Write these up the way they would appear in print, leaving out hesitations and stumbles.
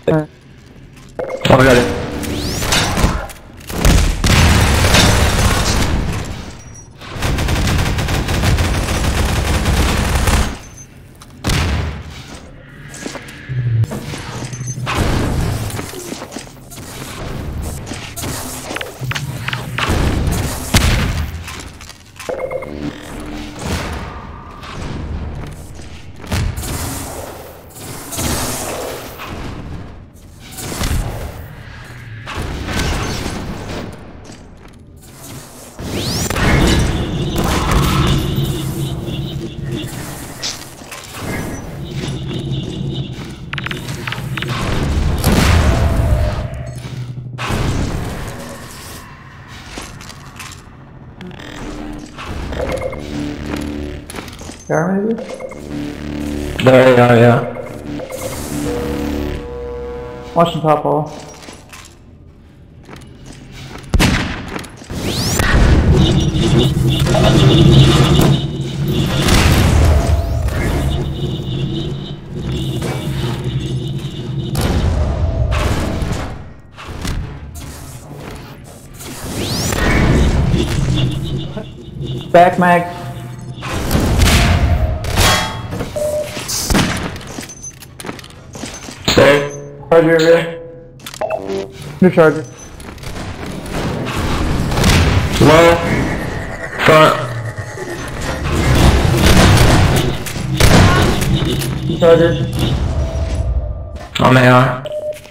Oh, I got it. There maybe? There you are, yeah. Watch the top wall. Back mag. Stay. Charger over there. New charger. Low. Front. New charger. On AR.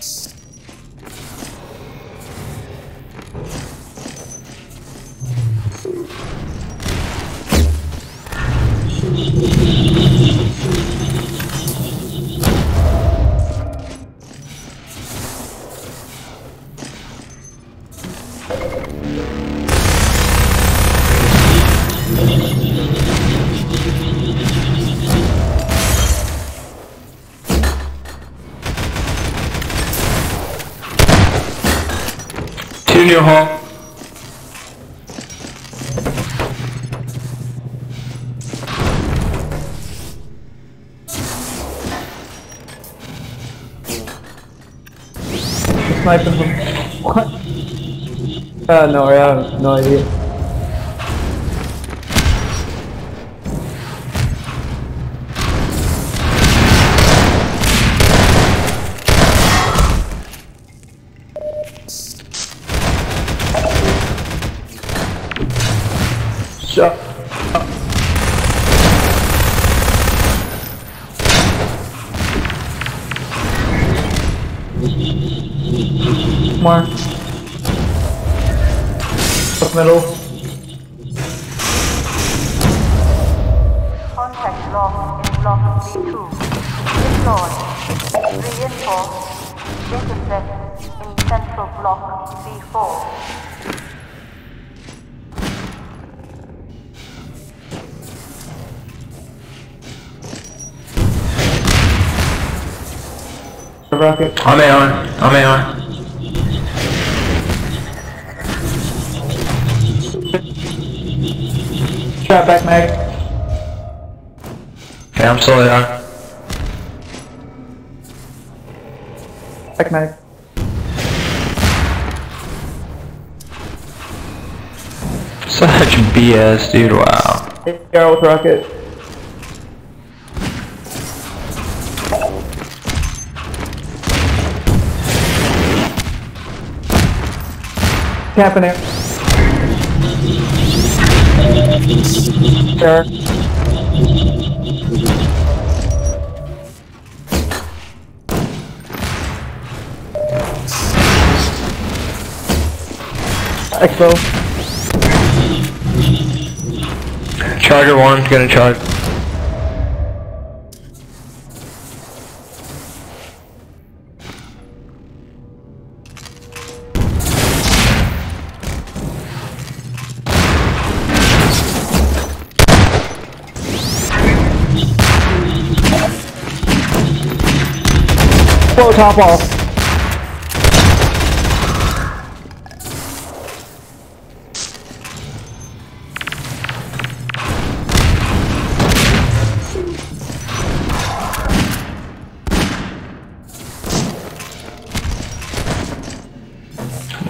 Two new hall. Sniping him. What? No, I have no idea. Shut up. More. Up middle. Contact lost in block B2. Deploy. Reinforce. Intercept in central block B4. Rocket. On AR. On AR. Shot back mag. Okay, I'm still AR. Back mag. Such BS, dude. Wow. AR with rocket. Camping it. Sure. Expo. Charger 1's gonna charge. Whoa, top wall.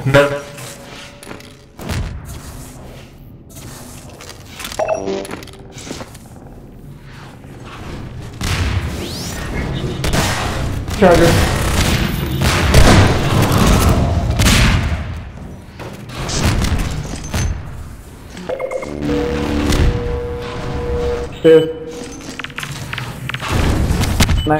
Middle. Charger. Two. Nice.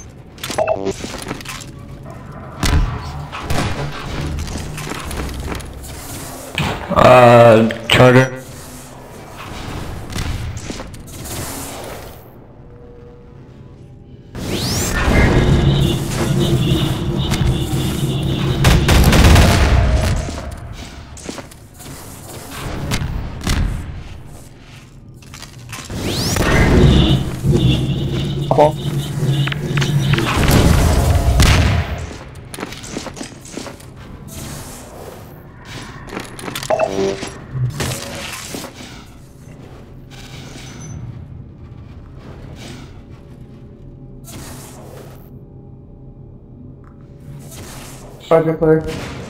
Charger. Ball. Charger player.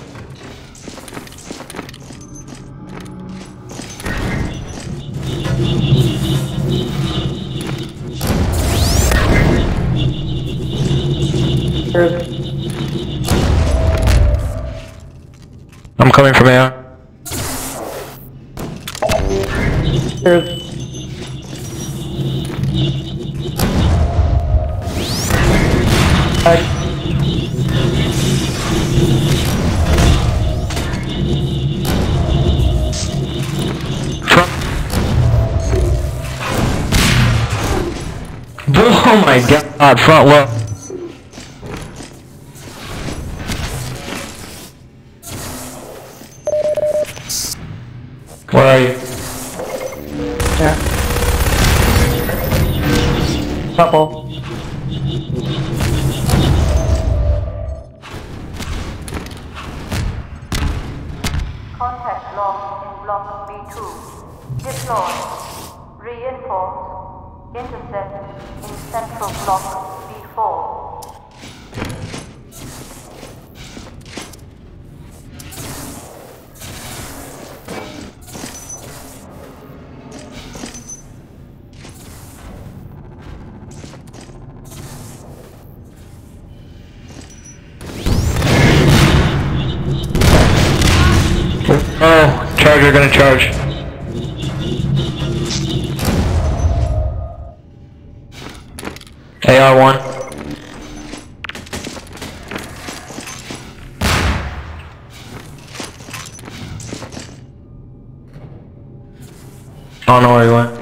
I'm coming from AR. Front. Oh my god, front left. Where are you? Yeah. Top ball. Contact lost in block B2. Deploy. Reinforce. Intercept in central block B4. Oh, Charger gonna charge. AR1. I don't know where he went.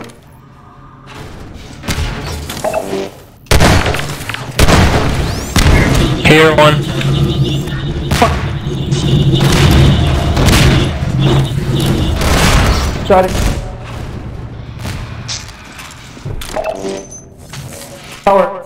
Here, one. Shot it. Power.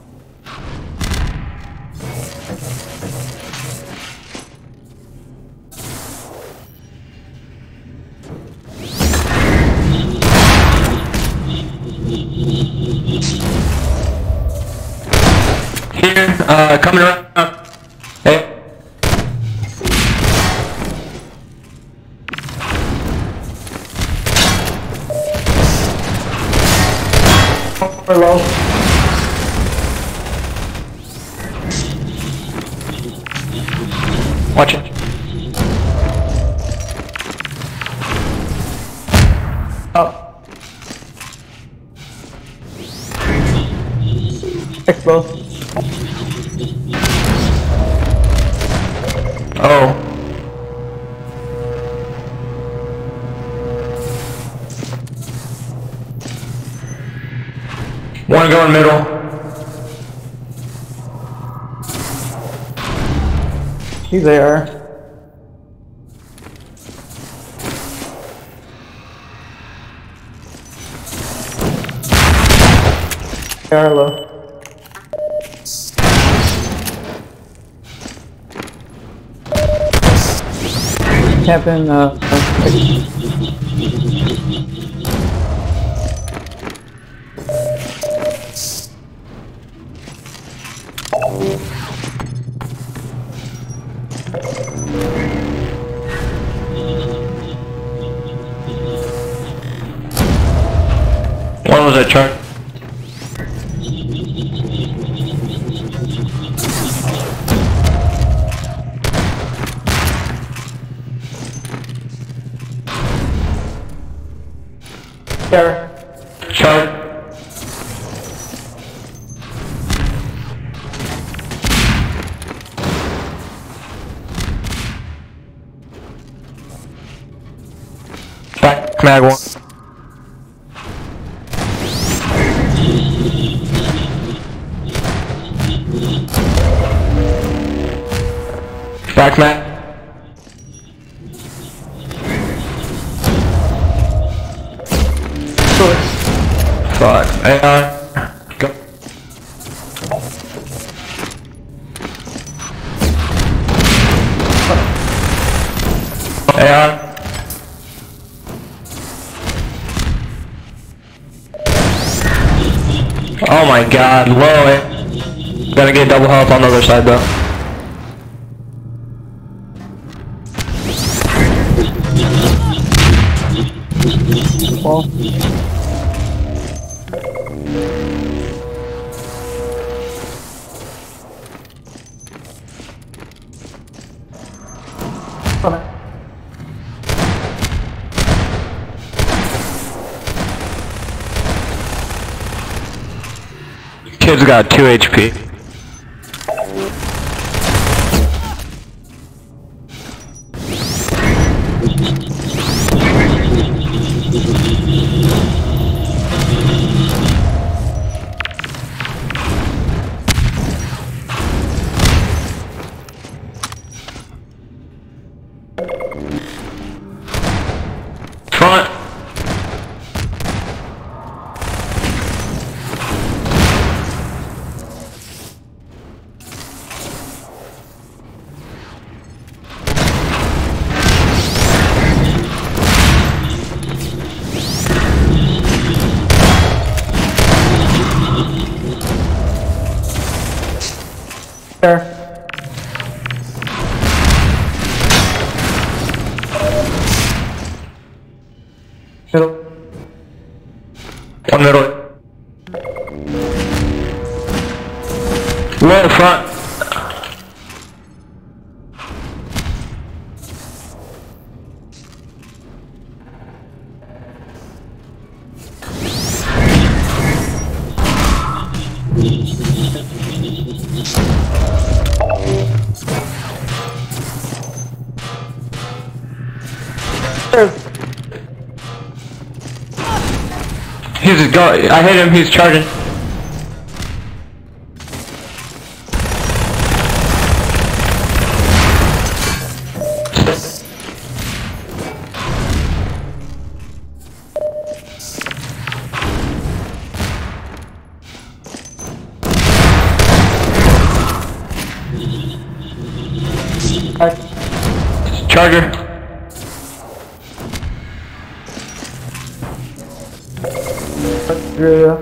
Here, coming around. Hey. Low. Watch it. Up. Explode. Oh. One going middle. He's there. Hello. Captain, Charge. There. Charge. Back mag 1. Back mag. Fuck. Go. AR. Oh my god, low it. Gotta get double health on the other side though. Ball. Kid's got 2 HP. Front. There. Middle. 1 middle. Low front. He's go. I hit him. He's charging. Charger. Yeah.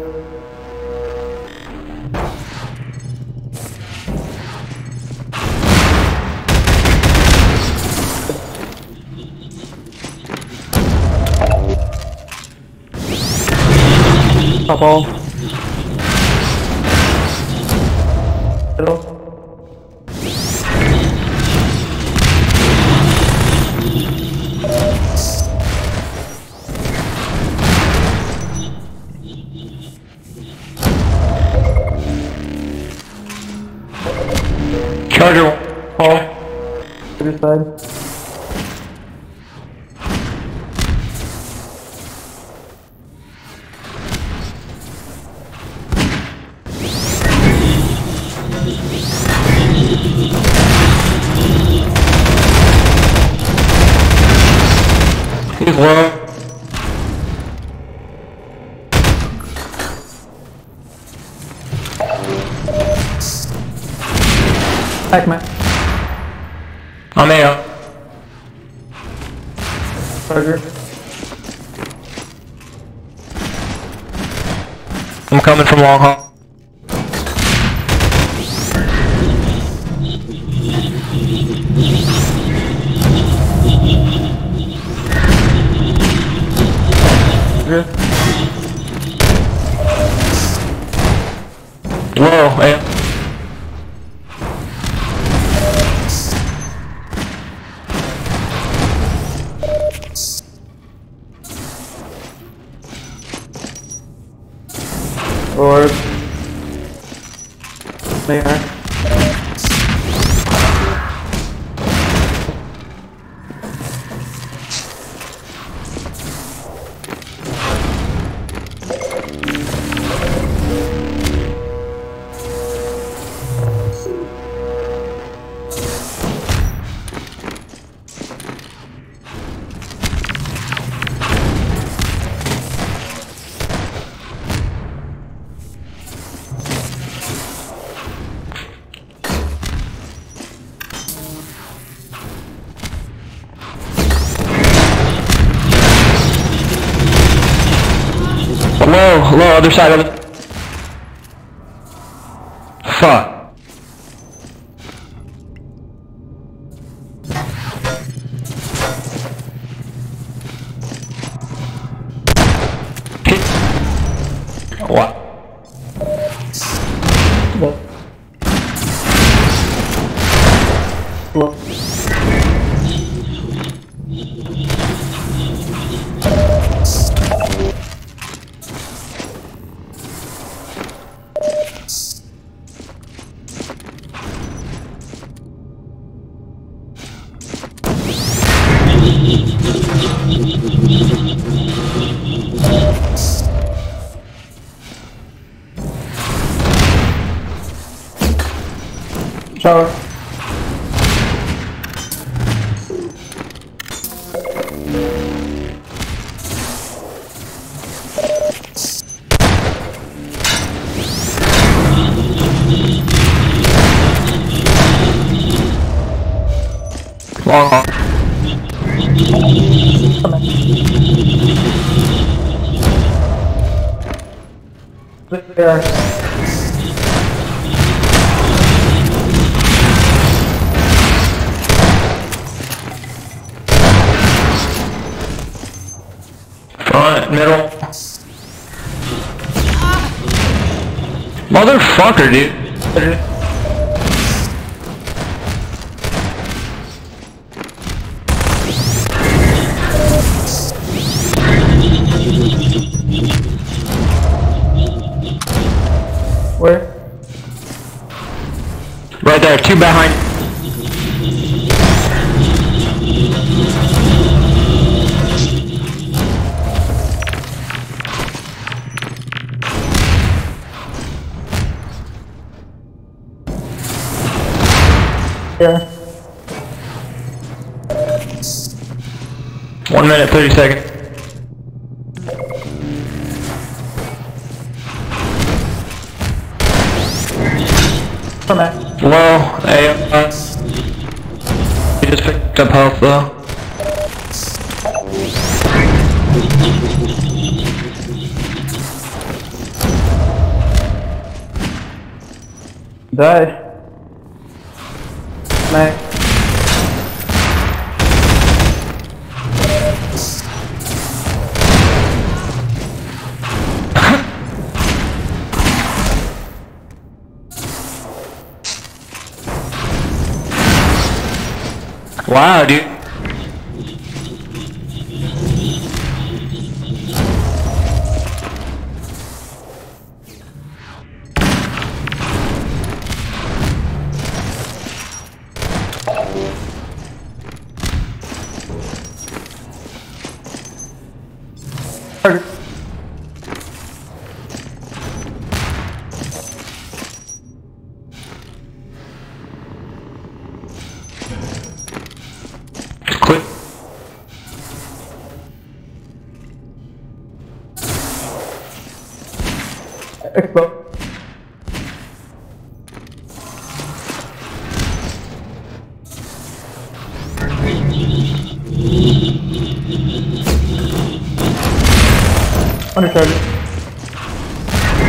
Top ball. Middle. Charger. Paul. Other side. He's low. Back man. I'm AO. Charger. I'm coming from long haul. Low, A. Or there. Low, other side of it. Fuck. What? Low. Shower. Long. There. Front, middle. Motherfucker, dude. Where? Right there, two behind. There. 1 minute, 30 seconds. Come back. Low, A. He just picked up health though. Die. Mac. Wow, dude. Quick. Expo. Under target.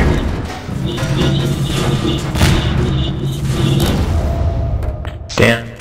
Damn.